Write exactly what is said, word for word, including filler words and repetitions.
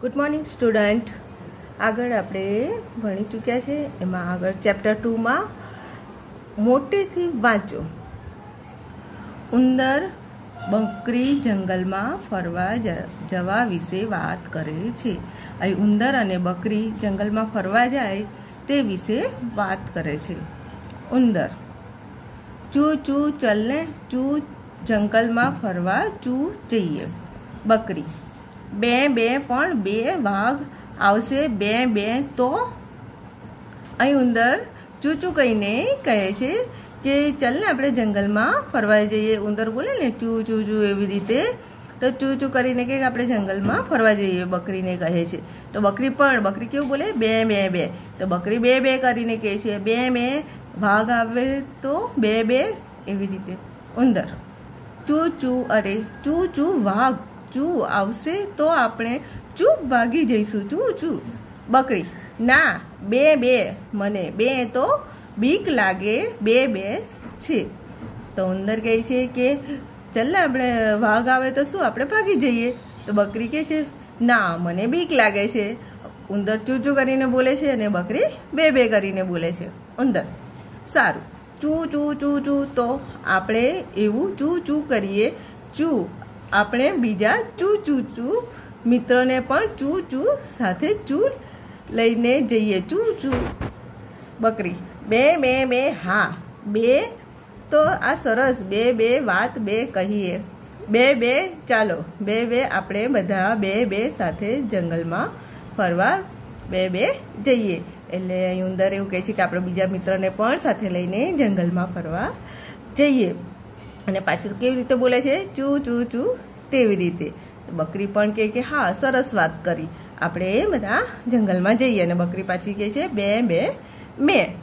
Good morning student. आगळ आपणे भणी चूक्या छे एमां आगळ चेप्टर टू में मोटेथी वाँचो। उंदर बकरी जंगल में फरवा जवा विषे बात करे छे। अहीं उंदर अने बकरी जंगल में फरवा जाय ते विषे बात करे छे। उंदर चू चू चल ने चू जंगल में फरवा चू जईए। बकरी बे बे पण बे वाघ आवशे बे बे तो। अहीं उंदर चू चू कहीने कहे छे के चल ने आपणे जंगल में फरवा जईए। उंदर बोले ने चू चू चू एवी रीते तो चू चू करीने के आपणे जंगल में फरवा जईए बकरी ने कहे छे। तो बकरी पण बकरी केवुं बोले बे बे बे तो बकरी बे बे करीने कहे छे बे बे। वाघ आवे तो बे बे एवी रीते। उंदर चू चू अरे चू चू वाघ चू आवशे तो आपणे चूप भागी जईशुं चू चू। बकरी ना बे बे मने बे तो बीक लागे बे बे छे। तो उंदर कहे छे के चल ने आपणे वाघ आवे तो शुं आपणे भागी जईए। तो बकरी कहे छे ना मने बीक लागे छे। उंदर चू चू करीने बोले छे अने बकरी बे बे करीने बोले छे। उंदर सारू चू चू चू चू तो आपणे एवुं चू चू करीए। चू आपणे बीजा चू चू चू मित्र ने पण चू चू साथे चू लईने जईए चू चू। बकरी बे बे बे हाँ बे तो आ सरस बे बे वात बे कहीए। बे बे चालो बे बे आपणे बधा बे बे साथे जंगल में फरवा बे बे जईए। एटले અહીં ઉંદર એવું કહે છે કે આપણે બીજા મિત્રને પણ સાથે લઈને જંગલમાં ફરવા જઈએ। અને પાછું કેવી રીતે બોલે છે ચૂ ચૂ ચૂ તેવી રીતે। બકરી પણ કહે કે હા સરસ વાત કરી આપણે બધા જંગલમાં જઈએ। અને બકરી પાછી કહે છે બે બે મેં।